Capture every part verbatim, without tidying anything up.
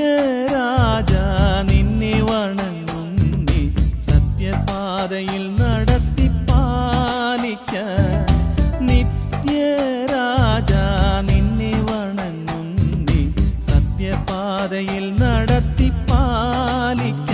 നിത്യരാജ നിന്നെ വണങ്ങുന്നേ സത്യപാതയിൽ നടത്തി പാലിക്ക നിത്യരാജ നിന്നെ വണങ്ങുന്നേ സത്യപാതയിൽ നടത്തി പാലിക്ക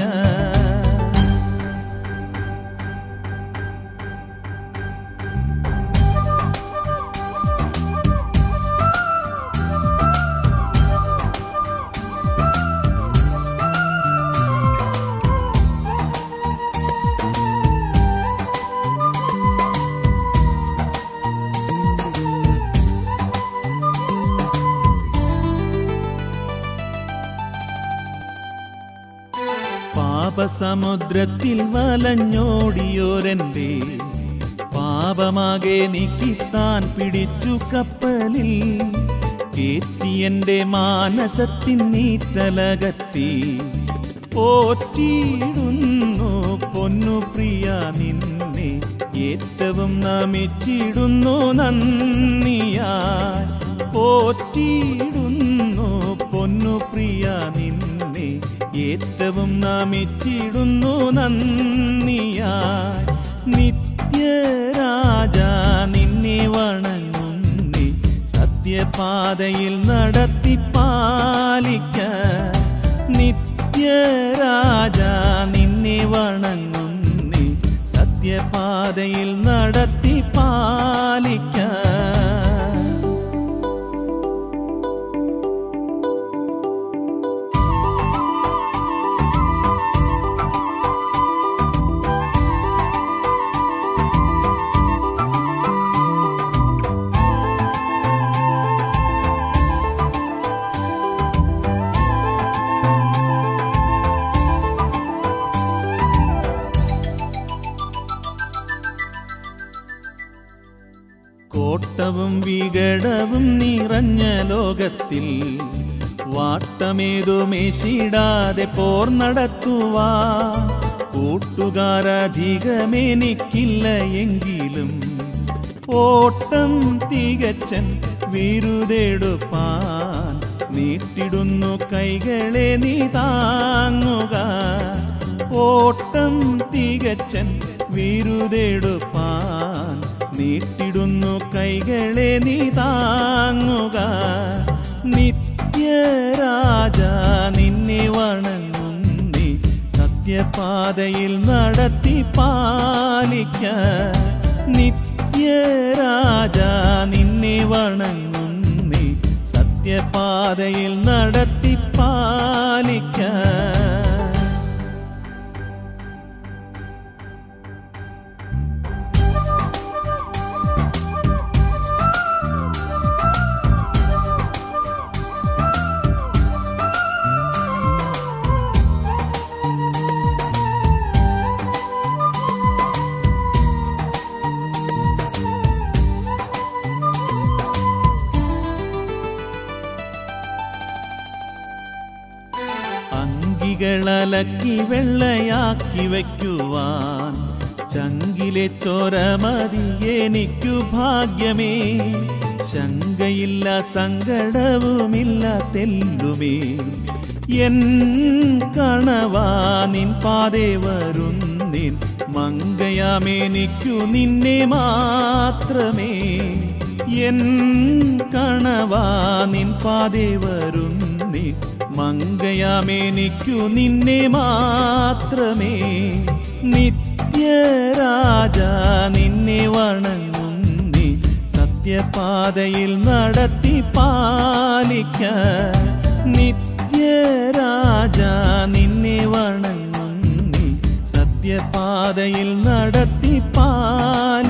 പാപസമുദ്രത്തിൽ വലഞ്ഞോടിയോരൻ്റെ പാപമാകെ നീക്കിത്താൻ പിടിച്ചു കപ്പലിൽ കേറ്റിയെൻ്റെ മാനസത്തിൻ നീറ്റലകത്തി പോറ്റിയിടുന്നു പൊന്നു പ്രിയ നിന്നെ ഏറ്റവും നമിച്ചിടുന്നു നന്ദിയായി പോറ്റിയിടുന്നു പൊന്നു പ്രിയ നിന്നെ ഏറ്റവും നമിച്ചിടുന്നു നന്ദിയായി നിത്യരാജ നിന്നെ വണങ്ങുന്നേ സത്യപാതയിൽ നടത്തി പാലിക്ക നിത്യരാജ നിന്നെ വണങ്ങുന്നേ സത്യപാതയിൽ നടത്തി പാലിക്ക കോട്ടവും വികടവും നിറഞ്ഞ ലോകത്തിൽ വാട്ടമേതുമേശിടാതെ പോർ നടത്തുവാ കൂട്ടുകാരധികമെനിക്കില്ല എങ്കിലും ഓട്ടം തികച്ചൻ വിരുതെടുപ്പാൻ നീട്ടിടുന്നു കൈകളെ നീ താങ്ങുക ഓട്ടം തികച്ചൻ വിരുതെടുപ്പാൻ നീട്ടിടുന്നു കൈകളെ നീ താങ്ങുക നിത്യരാജ നിന്നെ വണങ്ങുന്നേ സത്യപാതയിൽ നടത്തി പാലിക്ക നിത്യരാജ നിന്നെ വണങ്ങുന്നേ സത്യപാതയിൽ നടത്തി പാലിക്ക അങ്കികളലക്കി വെള്ളയാക്കി വയ്ക്കുവാൻ ചങ്കിലെ ചോരമതി എനിക്കു ഭാഗ്യമേ ശങ്കയില്ല സങ്കടവുമില്ല തെല്ലുമേ എൻ കണവാ നിൻ പാതേ വരുന്നിൻ മങ്കയാമെനിക്കു നിന്നെ മാത്രമേ എൻ കണവാ നിൻ പാതേ വരുന്നിൻ മങ്കയാമെനിക്കു നിന്നെ മാത്രമേ നിത്യരാജ നിന്നെ വണങ്ങുന്നേ സത്യപാതയിൽ നടത്തി പാലിക്ക നിത്യരാജ നിന്നെ വണങ്ങുന്നേ സത്യപാതയിൽ നടത്തി പാലിക്ക